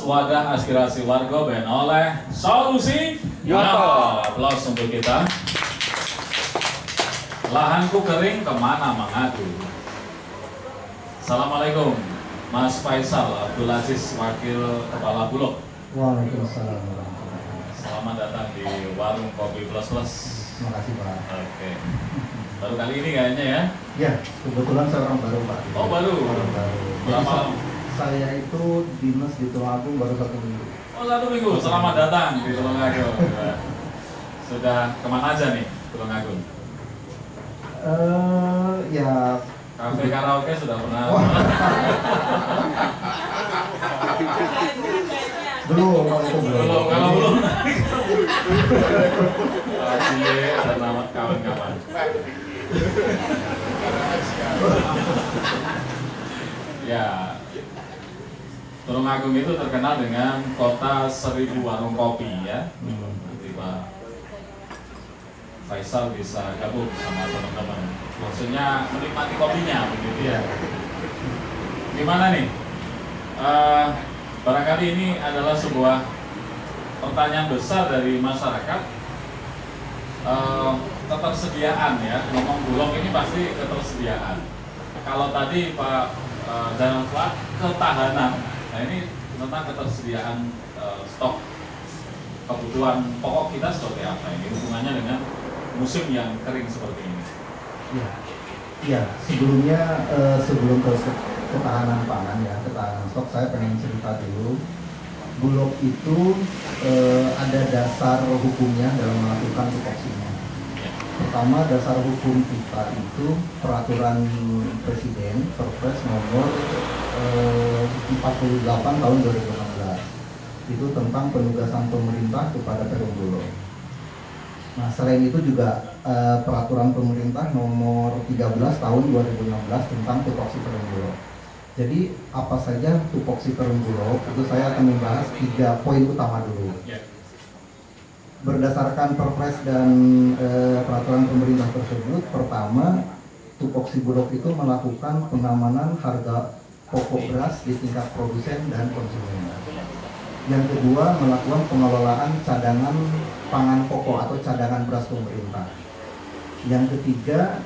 wadah aspirasi warga ben oleh Solusi Yoto. Aplaus untuk kita. Lahanku kering kemana mengadu. Assalamualaikum Mas Faisal Abdul Aziz, Wakil Kepala Bulog. Waalaikumsalam. Selamat datang di Warung Kopi Plus Plus. Terima kasih Pak. Oke. Baru kali ini kayaknya ya? Ya, kebetulan saya orang baru Pak. Oh baru? Orang baru. Berapa? Saya itu dinas di Tulungagung baru 1 minggu. Oh 1 minggu, selamat datang di Tulungagung. Sudah kemana aja nih Tulungagung? Ya. Kafe karaoke sudah pernah? Belum, kalau itu belum. Kalau belum. Asyik dan nama kawan-kawan. Ya, Tulungagung itu terkenal dengan kota 1000 warung kopi ya. Nanti Pak Faisal bisa gabung sama teman-teman. Maksudnya menikmati kopinya begitu ya. Gimana nih? Barangkali ini adalah sebuah pertanyaan besar dari masyarakat. Ketersediaan ya, ngomong Bulog ini pasti ketersediaan. Kalau tadi Pak Janalfa ketahanan, nah ini tentang ketersediaan stok kebutuhan pokok kita seperti apa ini hubungannya dengan musim yang kering seperti ini. Ya, sebelumnya sebelum ke ketahanan pangan ya, ketahanan stok, saya pengen cerita dulu. Bulog itu ada dasar hukumnya dalam melakukan tupoksinya. Pertama, dasar hukum kita itu peraturan Presiden Perpres nomor 48 tahun 2016 itu tentang penugasan pemerintah kepada Perum Bulog. Nah, selain itu juga peraturan pemerintah nomor 13 tahun 2016 tentang tupoksi Perum Bulog. Jadi apa saja tupoksi Perum Bulog itu saya akan membahas 3 poin utama dulu. Berdasarkan Perpres dan peraturan pemerintah tersebut, pertama, tupoksi Bulog itu melakukan pengamanan harga pokok beras di tingkat produsen dan konsumen. Yang kedua, melakukan pengelolaan cadangan pangan pokok atau cadangan beras pemerintah. Yang ketiga,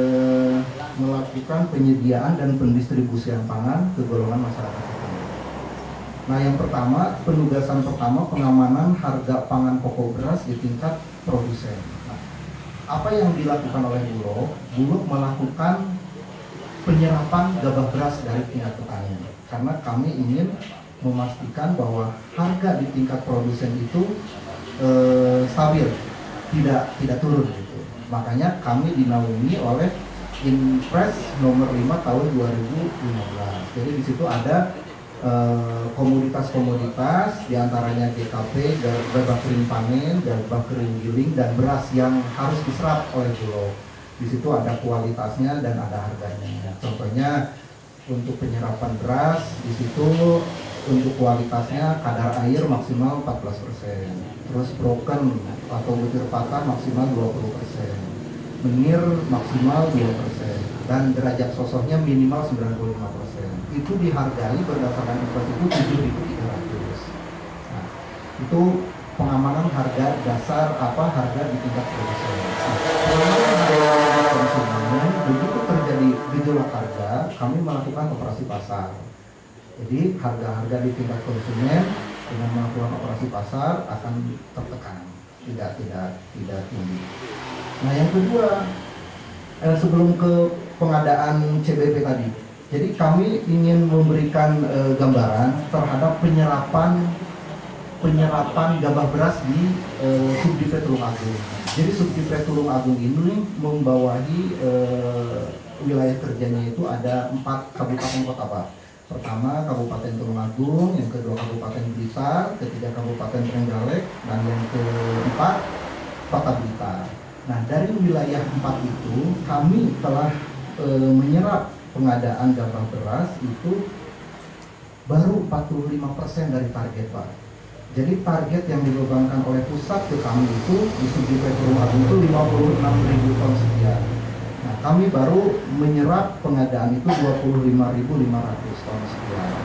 melakukan penyediaan dan pendistribusian pangan ke golongan masyarakat setempat. Nah, yang pertama, penugasan pertama pengamanan harga pangan pokok beras di tingkat produsen. Nah, apa yang dilakukan oleh Bulog? Bulog melakukan penyerapan gabah beras dari tingkat petani. Karena kami ingin memastikan bahwa harga di tingkat produsen itu stabil, tidak turun gitu. Makanya kami dinaungi oleh Inpres nomor 5 tahun 2015. Jadi di situ ada komoditas-komoditas, diantaranya GKP, gabah kering panen, gabah kering giling, dan beras yang harus diserap oleh Bulog. Di situ ada kualitasnya dan ada harganya. Contohnya untuk penyerapan beras, di situ untuk kualitasnya kadar air maksimal 14%, terus broken atau butir patah maksimal 20%, menir maksimal 2%, dan derajat sosoknya minimal 95%. Itu dihargai berdasarkan Inpres itu 7.300. Nah, itu pengamanan harga dasar harga di tingkat produsen. Nah, konsumen, begitu terjadi gejolak harga, kami melakukan operasi pasar. Jadi harga-harga di tingkat konsumen dengan melakukan operasi pasar akan tertekan, tidak tinggi. Nah, yang kedua, sebelum ke pengadaan CBP tadi, jadi kami ingin memberikan gambaran terhadap penyerapan gabah beras di Subdivret Tulungagung. Jadi Subdivret Tulungagung ini membawahi wilayah kerjanya itu ada 4 kabupaten kota Pak. Pertama Kabupaten Tulungagung, yang kedua Kabupaten Blitar, ketiga Kabupaten Trenggalek, dan yang keempat Kota Blitar. Nah, dari wilayah 4 itu kami telah menyerap pengadaan gabah beras itu baru 45% dari target Pak. Jadi target yang dibebankan oleh pusat ke kami itu di Subdivret Tulungagung itu 56.000 ton sekian. Nah, kami baru menyerap pengadaan itu 25.500 ton sekian.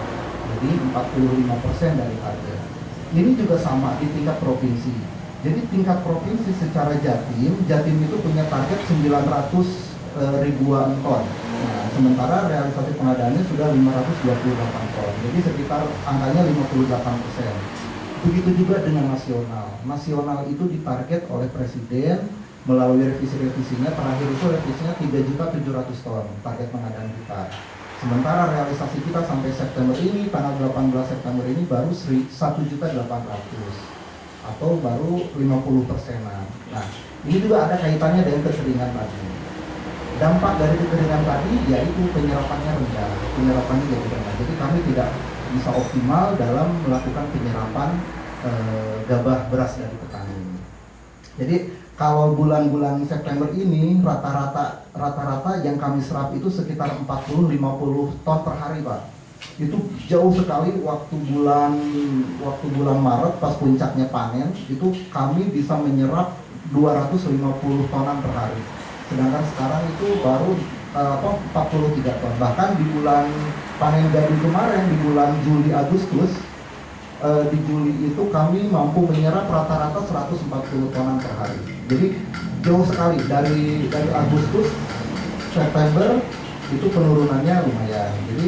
jadi 45% dari target. Ini juga sama di tingkat provinsi. Jadi tingkat provinsi secara Jatim itu punya target 900 ribuan ton. Nah, sementara realisasi pengadaannya sudah 528 ton. Jadi sekitar angkanya 58%. Begitu juga dengan nasional. Nasional itu ditarget oleh Presiden melalui revisi-revisinya. Terakhir itu revisinya 3.700 ton target pengadaan kita. Sementara realisasi kita sampai September ini, tanggal 18 September ini baru 1.800.000 atau baru 50%-an. Nah, ini juga ada kaitannya dengan kekeringan tadi. Dampak dari kekeringan tadi yaitu penyerapannya rendah, penyerapannya jadi rendah. Jadi kami tidak bisa optimal dalam melakukan penyerapan gabah beras dari petani. Jadi kalau bulan-bulan September ini rata-rata yang kami serap itu sekitar 40-50 ton per hari, Pak. Itu jauh sekali waktu bulan Maret pas puncaknya panen itu kami bisa menyerap 250 tonan per hari. Sedangkan sekarang itu baru 43 ton. Bahkan di bulan panen gadu kemarin, di bulan Juli Agustus, di Juli itu kami mampu menyerap rata-rata 140 tonan per hari. Jadi jauh sekali dari Agustus September itu penurunannya lumayan. Jadi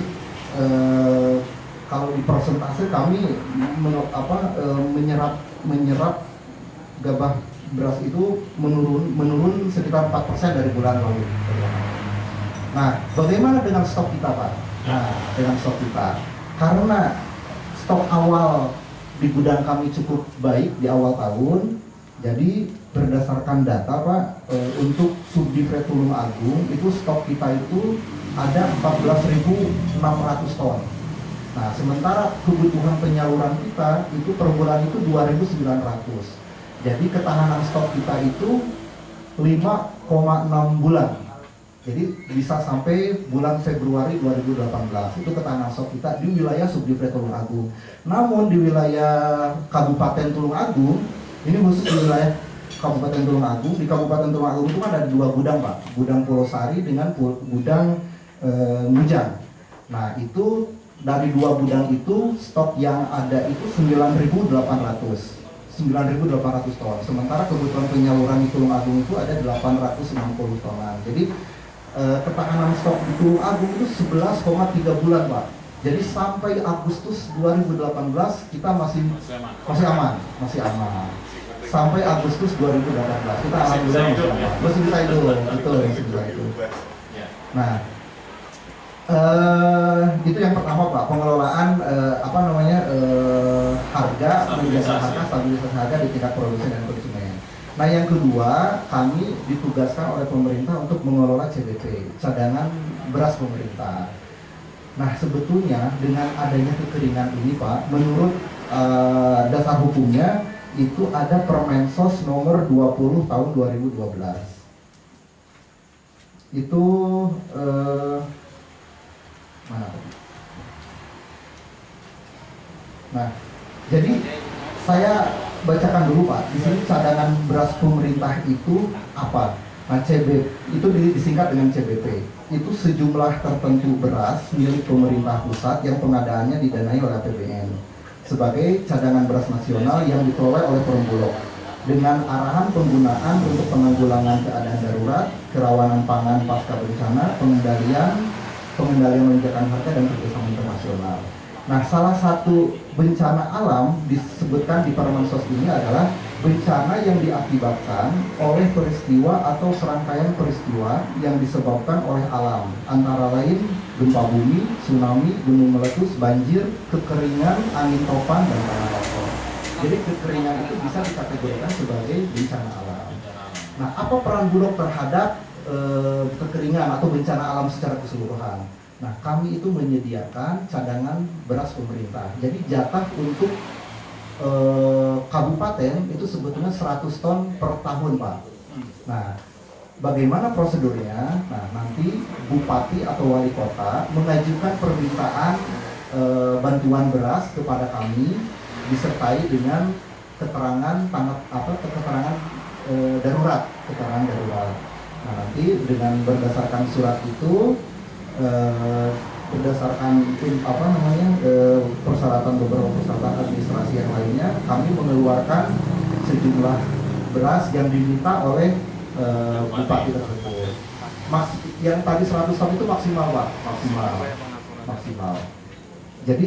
kalau di persentase kami menyerap gabah beras itu menurun sekitar 4% dari bulan lalu. Nah, bagaimana dengan stok kita, Pak? Nah, dengan stok kita, karena stok awal di gudang kami cukup baik di awal tahun, jadi berdasarkan data, Pak, untuk Subdivret Tulungagung itu stok kita itu ada 14.600 ton. Nah, sementara kebutuhan penyaluran kita itu per bulan itu 2.900. Jadi ketahanan stok kita itu 5,6 bulan. Jadi bisa sampai bulan Februari 2018. Itu ketahanan stok kita di wilayah Subdivret Tulungagung. Namun di wilayah Kabupaten Tulungagung, ini khusus di wilayah Kabupaten Tulungagung, di Kabupaten Tulungagung itu ada 2 gudang, Pak. Gudang Pulau Sari dengan gudang Mujang. Nah, itu dari 2 gudang itu stok yang ada itu 9.800 ton. Sementara kebutuhan penyaluran di Tulungagung itu ada 860 tonan. Jadi ketahanan stok di Tulungagung itu 11,3 bulan, Pak. Jadi sampai Agustus 2018 kita masih aman. Sampai Agustus 2018 kita alhamdulillah masih bisa hidup. Betul, masih bisa hidup. Nah, itu yang pertama, Pak, pengelolaan harga, stabilitas harga di tingkat produsen dan konsumen. Nah, yang kedua, kami ditugaskan oleh pemerintah untuk mengelola CBP, cadangan beras pemerintah. Nah, sebetulnya dengan adanya kekeringan ini, Pak, menurut dasar hukumnya itu ada Permensos nomor 20 tahun 2012. Itu mana tadi? Nah, jadi saya bacakan dulu, Pak. Di sini cadangan beras pemerintah itu apa? Nah, itu disingkat dengan CBP. Itu sejumlah tertentu beras milik pemerintah pusat yang pengadaannya didanai oleh APBN sebagai cadangan beras nasional yang dikelola oleh Perum Bulog dengan arahan penggunaan untuk penanggulangan keadaan darurat, kerawanan pangan pasca bencana, pengendalian lonjakan harga dan kerjasama internasional. Nah, salah satu bencana alam disebutkan di Permensos ini adalah bencana yang diakibatkan oleh peristiwa atau serangkaian peristiwa yang disebabkan oleh alam, antara lain gempa bumi, tsunami, gunung meletus, banjir, kekeringan, angin topan, dan tanah longsor. Jadi kekeringan itu bisa dikategorikan sebagai bencana alam. Nah, apa peran Bulog terhadap kekeringan atau bencana alam secara keseluruhan? Nah, kami itu menyediakan cadangan beras pemerintah. Jadi jatah untuk kabupaten itu sebetulnya 100 ton per tahun, Pak. Nah, bagaimana prosedurnya? Nah, nanti bupati atau wali kota mengajukan permintaan bantuan beras kepada kami disertai dengan keterangan darurat. Nah, nanti dengan berdasarkan surat itu berdasarkan persyaratan beberapa persyaratan administrasi yang lainnya, kami mengeluarkan sejumlah beras yang diminta oleh bupati tersebut. Yang tadi 100 ton itu maksimal, Pak, maksimal. Jadi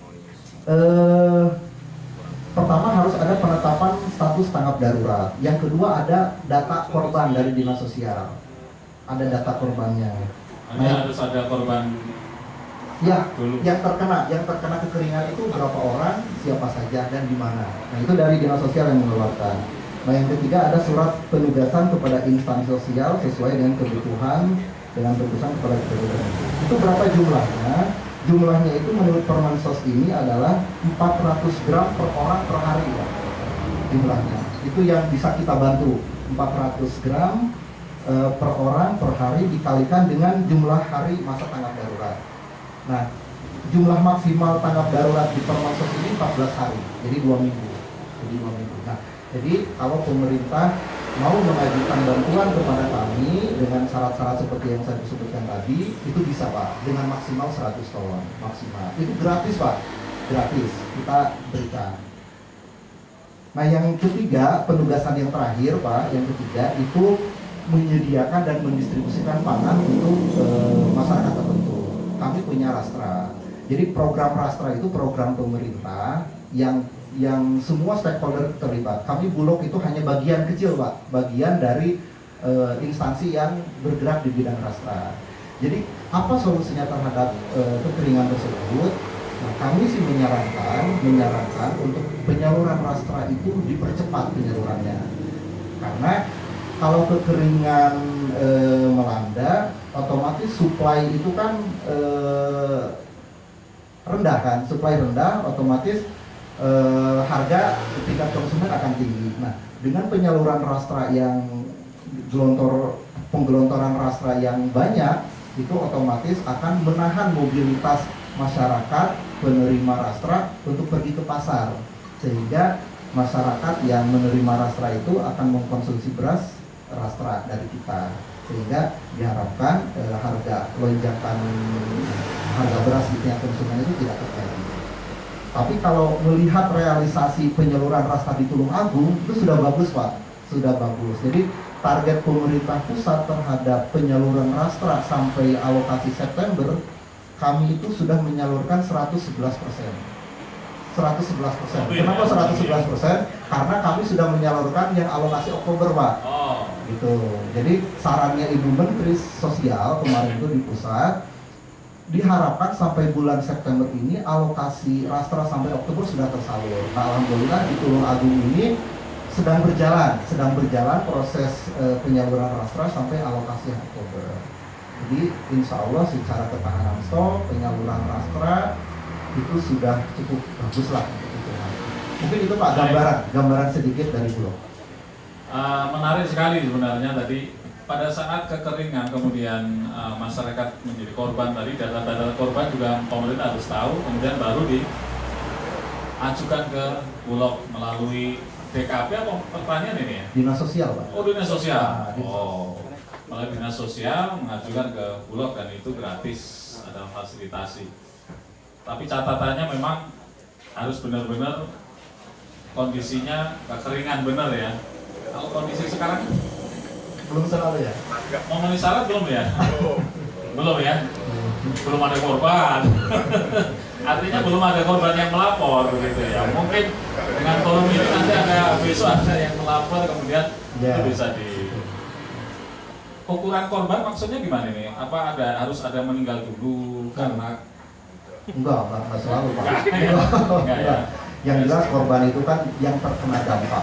pertama harus ada penetapan status tanggap darurat. Yang kedua ada data korban dari dinas sosial. Ada data korbannya. Hanya harus ada korban. Ya, dulu. yang terkena kekeringan itu berapa orang, siapa saja dan di mana. Nah, itu dari dinas sosial yang mengeluarkan. Nah, yang ketiga ada surat penugasan kepada instansi sosial sesuai dengan kebutuhan dengan penugasan kepada kebutuhan. Itu berapa jumlahnya? Jumlahnya itu menurut Permensos ini adalah 400 gram per orang per hari, ya. Jumlahnya. Itu yang bisa kita bantu. 400 gram per orang per hari dikalikan dengan jumlah hari masa tanggap darurat. Nah, jumlah maksimal tanggap darurat di Permensos ini 14 hari, jadi 2 minggu. Nah, jadi kalau pemerintah mau mengajukan bantuan kepada kami dengan syarat-syarat seperti yang saya sebutkan tadi, itu bisa, Pak, dengan maksimal 100 ton maksimal. Itu gratis, Pak, gratis kita berikan. Nah, yang ketiga, penugasan yang terakhir, Pak, yang ketiga itu menyediakan dan mendistribusikan pangan untuk masyarakat tertentu. Kami punya Rastra. Jadi program Rastra itu program pemerintah yang semua stakeholder terlibat. Kami Bulog itu hanya bagian kecil, Pak, bagian dari instansi yang bergerak di bidang Rastra. Jadi apa solusinya terhadap kekeringan tersebut? Nah, kami sih menyarankan untuk penyaluran Rastra itu dipercepat penyalurannya. Karena kalau kekeringan melanda, otomatis supply itu kan rendah kan, supply rendah, otomatis harga tingkat konsumen akan tinggi. Nah, dengan penyaluran Rastra yang penggelontoran Rastra yang banyak, itu otomatis akan menahan mobilitas masyarakat penerima Rastra untuk pergi ke pasar, sehingga masyarakat yang menerima Rastra itu akan mengkonsumsi beras Rastra dari kita, sehingga diharapkan lonjakan harga beras di tingkat konsumen itu tidak terjadi. Tapi kalau melihat realisasi penyaluran Rastra di Tulungagung itu sudah bagus, Pak, sudah bagus. Jadi target pemerintah pusat terhadap penyaluran Rastra sampai alokasi September, kami itu sudah menyalurkan 111%. 111%. Kenapa 111%? Karena kami sudah menyalurkan yang alokasi Oktober, Pak. Gitu. Jadi sarannya Ibu Menteri Sosial kemarin itu di pusat, diharapkan sampai bulan September ini alokasi Rastra sampai Oktober sudah tersalur. Nah, alhamdulillah di Tulungagung ini sedang berjalan proses penyaluran Rastra sampai alokasi Oktober. Jadi insya Allah secara ketahanan stok penyaluran Rastra itu sudah cukup bagus lah. Mungkin itu, Pak, gambaran sedikit dari Bulog. Menarik sekali sebenarnya tadi pada saat kekeringan kemudian masyarakat menjadi korban tadi, data-data korban juga pemerintah harus tahu, kemudian baru diajukan ke Bulog melalui DKP atau pertanian ini ya? Dinas Sosial, Pak. Oh, Dinas Sosial. Melalui Dinas Sosial mengajukan ke Bulog dan itu gratis, ada fasilitasi. Tapi catatannya memang harus benar-benar kondisinya kekeringan benar ya. Kalau kondisi sekarang belum selalu ya? Memenuhi syarat belum ya? Belum ya? Belum ada korban. Artinya belum ada korban yang melapor gitu ya. Mungkin dengan forum ini nanti ada besok ada yang melapor kemudian itu bisa di ukuran korban maksudnya gimana nih? Apa harus ada meninggal dulu karena Enggak selalu, Pak. Enggak. Yang jelas korban itu kan yang terkena dampak.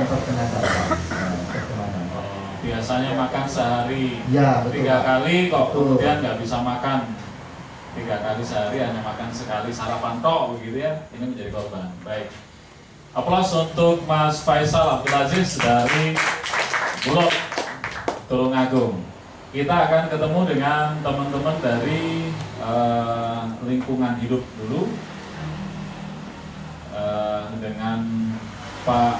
Biasanya makan sehari ya, betul, 3 kali kok kemudian nggak bisa makan 3 kali sehari, hanya makan sekali sarapan tok begitu ya, ini menjadi korban. Baik, aplaus untuk Mas Faisal Abdul Aziz dari Bulog Tulungagung. Kita akan ketemu dengan teman-teman dari lingkungan hidup dulu, dengan Pak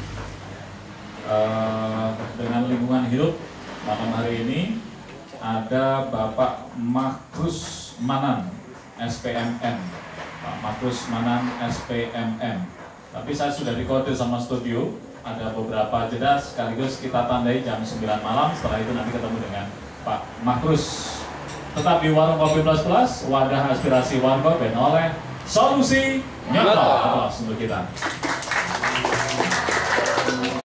dengan lingkungan hidup. Malam hari ini ada Bapak Makrus Manan SPMM, Pak Makrus Manan SPMM. Tapi saya sudah dikode sama studio, ada beberapa jeda sekaligus kita tandai jam 9 malam. Setelah itu nanti ketemu dengan Pak Makrus. Tetap di Warung Kopi Plus Plus, wadah aspirasi warkop oleh Solusi Nyata. Aplaus untuk kita.